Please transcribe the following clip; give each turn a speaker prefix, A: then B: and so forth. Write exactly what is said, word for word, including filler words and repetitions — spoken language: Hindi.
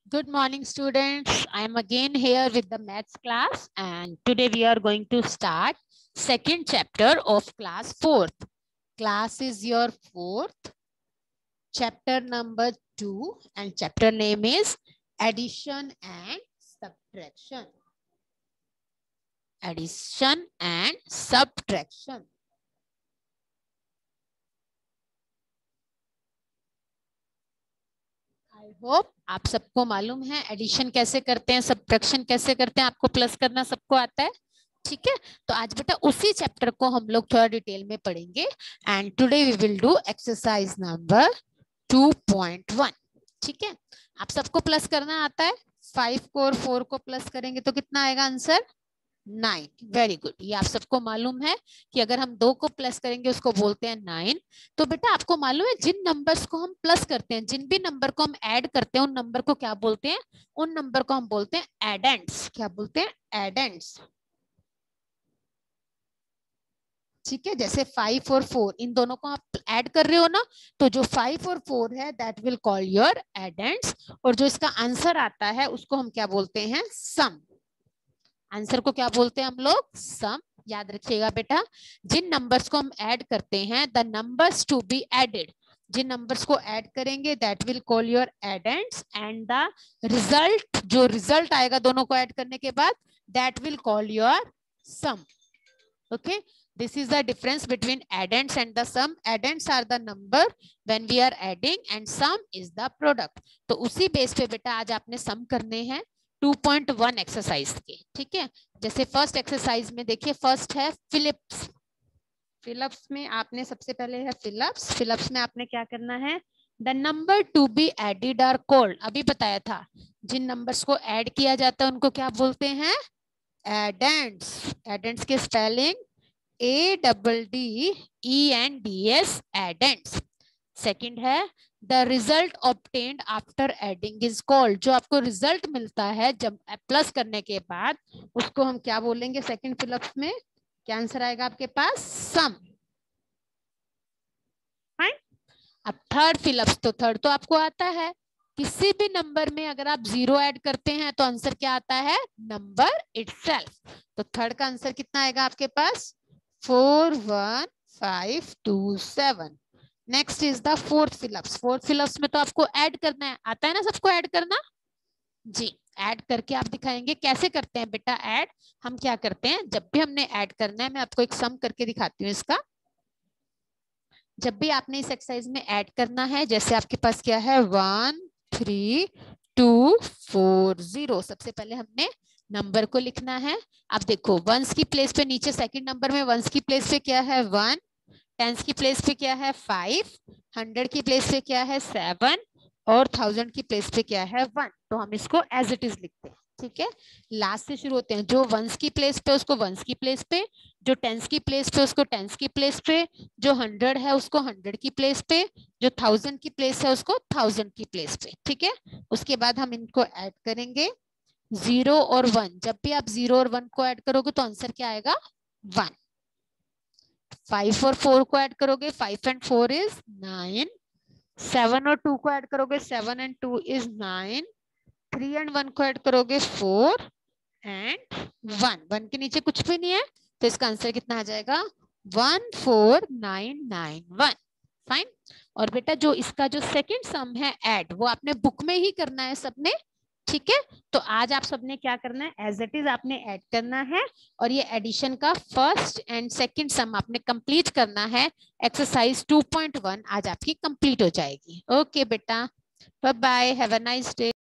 A: Good morning, students. I am again here with the maths class, and today we are going to start second chapter of class fourth. Class is your fourth, chapter number two, and chapter name is addition and subtraction. Addition and subtraction. I hope आप सबको मालूम है एडिशन कैसे करते हैं, सब्ट्रैक्शन कैसे करते हैं, आपको प्लस करना सबको आता है। ठीक है, तो आज बेटा उसी चैप्टर को हम लोग थोड़ा डिटेल में पढ़ेंगे। And today we will do exercise number two point one. ठीक है, आप सबको प्लस करना आता है। फाइव को और फोर को प्लस करेंगे तो कितना आएगा आंसर? नाइन। Very good. ये आप सबको मालूम है कि अगर हम दो को प्लस करेंगे उसको बोलते हैं नाइन। तो बेटा आपको मालूम है जिन नंबर्स को हम प्लस करते हैं, जिन भी नंबर को हम ऐड करते हैं, उन नंबर को क्या बोलते हैं? उन नंबर को हम बोलते हैं एडेंट्स। क्या बोलते हैं? एडेंट्स। ठीक है, जैसे फाइव और फोर, इन दोनों को आप ऐड कर रहे हो ना, तो जो फाइव और फोर है that will call your addends, और जो इसका आंसर आता है उसको हम क्या बोलते हैं? सम। आंसर को क्या बोलते हैं हम लोग? सम। याद रखिएगा बेटा, जिन नंबर्स को हम ऐड करते हैं, the numbers to be added, जिन नंबर्स को ऐड करेंगे that will call your addends, and the result, जो रिजल्ट आएगा दोनों को ऐड करने के बाद, that will call your sum. Okay, this is the difference between addends and the sum. Addends are the number when we are adding and sum is the product. तो उसी बेस पे बेटा आज आपने सम करने हैं टू पॉइंट वन एक्सरसाइज के। ठीक है, जैसे फर्स्ट एक्सरसाइज में देखिए, फर्स्ट है फिलिप्स। फिलिप्स में आपने सबसे पहले है फिलिप्स। फिलिप्स में आपने क्या करना है? The number to be added are called. अभी बताया था, जिन नंबर्स को ऐड किया जाता है उनको क्या बोलते हैं? एडेंट्स। एडेंट्स के spelling A double D E N D S, addends. Second है the result obtained after adding is called. जो आपको रिजल्ट मिलता है जब प्लस करने के बाद, उसको हम क्या बोलेंगे? सेकंड फिलिप्स में क्या आंसर आएगा आपके पास? सम। अब थर्ड फिलिप्स, तो थर्ड तो आपको आता है, किसी भी नंबर में अगर आप जीरो ऐड करते हैं तो आंसर क्या आता है? Number itself. तो थर्ड का आंसर कितना आएगा आपके पास? Four one five two seven. Next is the fourth फिलिप्स। फोर्थ फिलिप्स में तो आपको ऐड करना है, आता है ना सबको ऐड करना? जी, ऐड करके आप दिखाएंगे कैसे करते हैं बेटा ऐड। हम क्या करते हैं, जब भी हमने ऐड करना है, मैं आपको एक सम करके दिखाती हूँ इसका। जब भी आपने इस एक्सरसाइज में ऐड करना है, जैसे आपके पास क्या है? One three two four zero. सबसे पहले हमने नंबर को लिखना है। अब देखो, वंस की प्लेस पे नीचे सेकंड नंबर में वंस की प्लेस पे क्या है? वन। टेंस की प्लेस पे क्या है? फाइव। हंड्रेड की प्लेस पे क्या है? सेवन। और थाउजेंड की प्लेस पे क्या है? वन। तो हम इसको एज इट इज लिखते हैं। ठीक है, लास्ट से शुरू होते हैं। जो वंस की प्लेस पे उसको वंस की प्लेस पे, जो टेंस की प्लेस पे उसको टेंस की प्लेस पे, जो हंड्रेड है उसको हंड्रेड की प्लेस पे, जो थाउजेंड की प्लेस है उसको थाउजेंड की प्लेस पे। ठीक है, उसके बाद हम इनको ऐड करेंगे, जीरो और वन। जब भी आप जीरो और वन को ऐड करोगे तो आंसर क्या आएगा? वन। फाइव और फोर को ऐड करोगे, five and four is nine. Seven और टू को ऐड करोगे, seven and two is nine. Three and one को ऐड करोगे, फोर एंड वन। वन के नीचे कुछ भी नहीं है, तो इसका आंसर कितना आ जाएगा? One four nine nine one. Fine. और बेटा जो इसका जो सेकंड सम है ऐड, वो आपने बुक में ही करना है सबने। ठीक है, तो आज आप सबने क्या करना है? एज इट इज आपने ऐड करना है, और ये एडिशन का फर्स्ट एंड सेकंड सम आपने कंप्लीट करना है। एक्सरसाइज टू पॉइंट वन आज आपकी कंप्लीट हो जाएगी। ओके बेटा, bye bye, have a nice day.